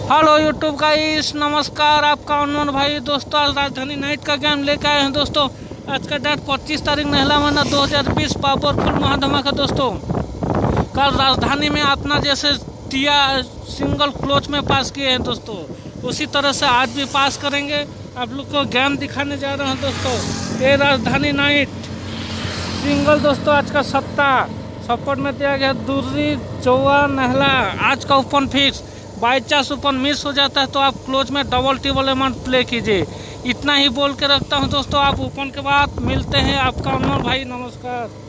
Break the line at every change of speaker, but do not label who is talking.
Hello YouTube guys, नमस्कार। आपका अनमोल भाई दोस्तों आज राजधानी नाइट का गेम लेकर आए हैं दोस्तों। आज का डेट 25 तारीख नहला महीना 2020। पावरफुल महाधमाका दोस्तों। कल राजधानी में अपना जैसे टिया सिंगल क्लोच में पास किए हैं दोस्तों, उसी तरह से आज भी पास करेंगे। आप लोग को गेम दिखाने जा रहे हैं दोस्तों। ये राजधानी नाइट सिंगल दोस्तों। आज का सट्टा सपोर्ट में दिया गया दुर्री चौवा नहला। आज का open fix. By chance open miss हो जाता है तो आप क्लोज में डबल टेबल अमाउंट प्ले कीजिए। इतना ही बोल के रखता हूं दोस्तों। आप ओपन के बाद मिलते हैं। आपका अनमोल भाई, नमस्कार।